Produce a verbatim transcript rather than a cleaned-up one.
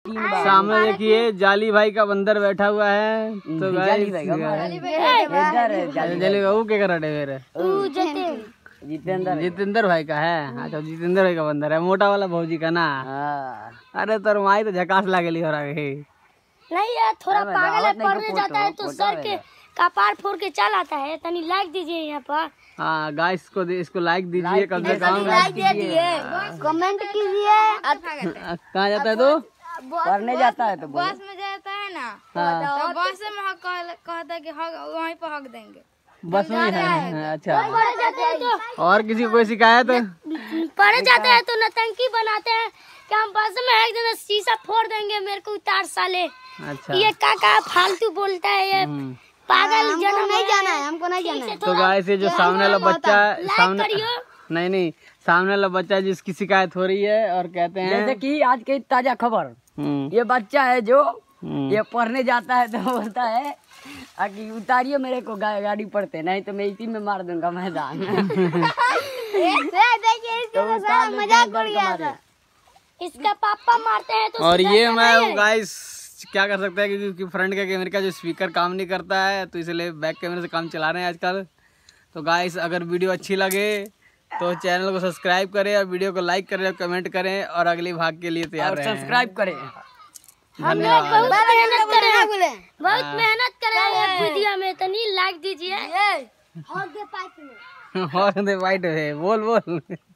तीन बार। सामने देखिए जाली भाई का बंदर बैठा हुआ है। तो जाली भाई का इधर है जाली बाबू के कराटे मेरे जितेंद्र जितेंद्र भाई का है। अच्छा जितेंद्र भाई का बंदर है, मोटा वाला भौजी का ना। अरे तर माई तो झकास लागेली हो रहा है। नहीं यार थोड़ा पागल है, पढ़ने जाता है तो सर के कपार फोड़ के चल आता है। तनी लाइक दीजिए यहाँ पर। हाँ गाइस इसको इसको लाइक दीजिए, कम से कम लाइक दीजिए, कमेंट कीजिए। कहाँ जाता है तू? पढ़ने जाता है तो बस में जाता है ना। हाँ। तो बस में हक कहता है कि हक वहीं पर हक देंगे। बस में है। अच्छा पढ़े जाते हैं तो और किसी को कोई शिकायत? पढ़े जाते हैं तो नतंकी बनाते हैं कि हम बस में एक दिन शीशा फोड़ देंगे, मेरे को उतार साले। अच्छा ये काका फालतू बोलता है, ये पागल। जन्म नहीं जाना है, हमको नहीं जाना है। तो गाइस ये जो सामने वाला बच्चा सामने नहीं नहीं सामने वाला बच्चा जिसकी शिकायत हो रही है और कहते हैं जैसे कि आज की ताजा खबर, ये बच्चा है जो ये पढ़ने जाता है तो बोलता है कि उतारिए मेरे को गा, गाड़ी पढ़ते, नहीं तो मैं इसी में मार दूंगा मैदान। मजाक कर गया था। इसका पापा मारते हैं तो और ये मैं गाइस क्या कर सकते हैं क्योंकि फ्रंट के कैमरे का जो स्पीकर काम नहीं करता है तो इसलिए बैक कैमरे से काम चला रहे हैं आजकल। तो गाइस अगर वीडियो अच्छी लगे तो चैनल को सब्सक्राइब करें और वीडियो को लाइक करें और कमेंट करें और अगली भाग के लिए तैयार रहें। सब्सक्राइब करें। धन्यवाद। बहुत मेहनत करे बहुत मेहनत करे वीडियो में, तनी लाइक दीजिए। और दे वाइट है बोल बोल